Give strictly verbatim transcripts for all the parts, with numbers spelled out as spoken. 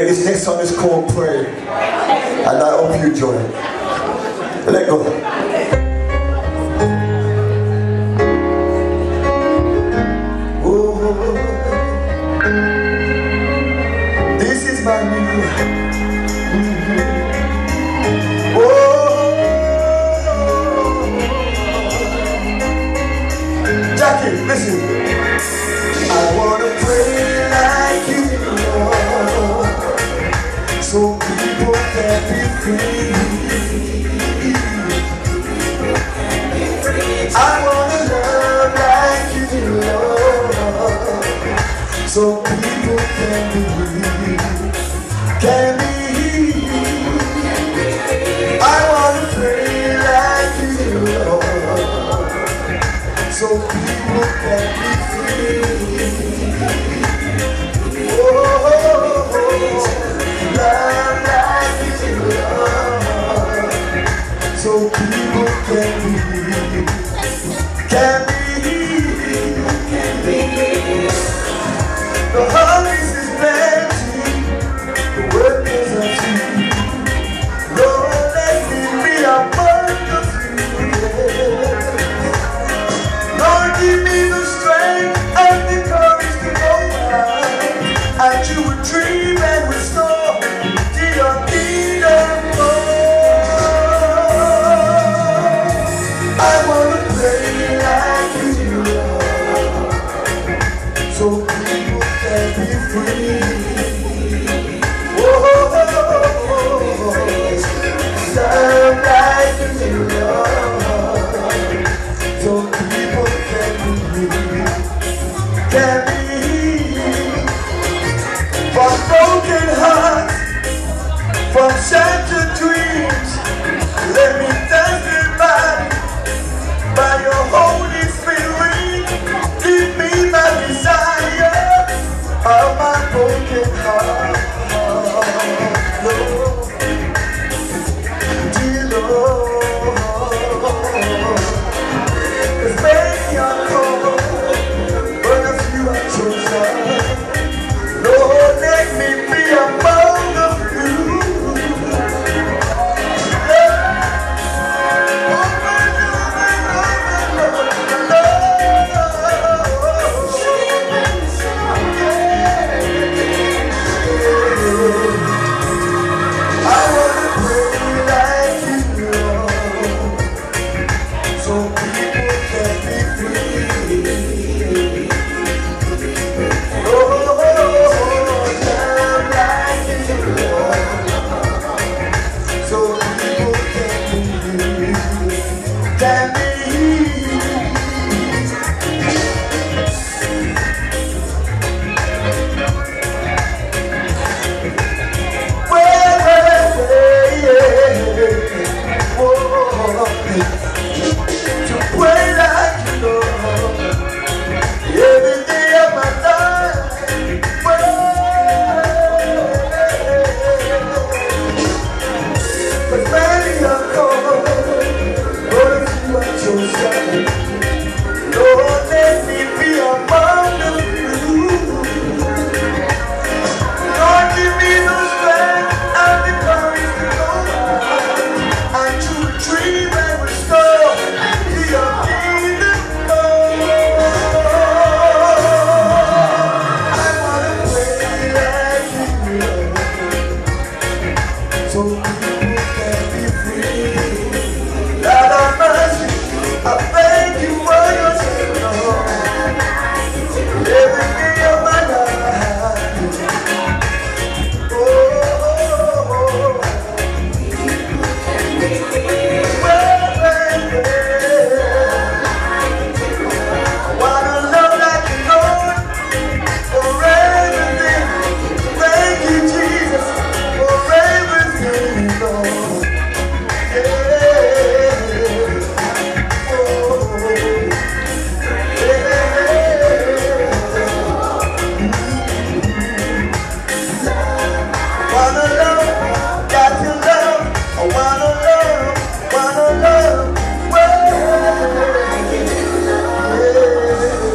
This next song is called Pray, and I hope you enjoy it. Let go. Oh, this is my new. Oh, Jackie, listen. I wanna pray like you, Lord, so people can be free. I wanna love like you, Lord, so people can be can be. I wanna pray like you, Lord, so people can be free. Oh, love like you, Lord, so people can be, can be. The harvest is plenty, the workers are few. Lord, let me be among the few. Lord, give me the strength and the courage to go out, and you would dream and restore to your kingdom come. I wanna pray like you, Lord, so people can be free. Oh, oh, oh, oh. Love like you, Lord, so people can be, can be. From broken hearts, from shattered dreams, let me testify by your Holy Spirit. Give me the desire of my broken heart, Lord, dear Lord. 'Cause many are called, but a few are chosen. Lord, let me be among the few.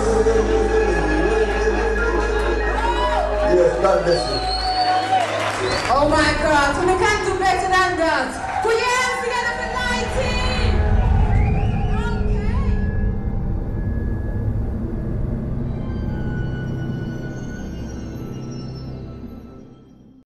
God bless you. Oh my God, we can't do better than that. Put your hands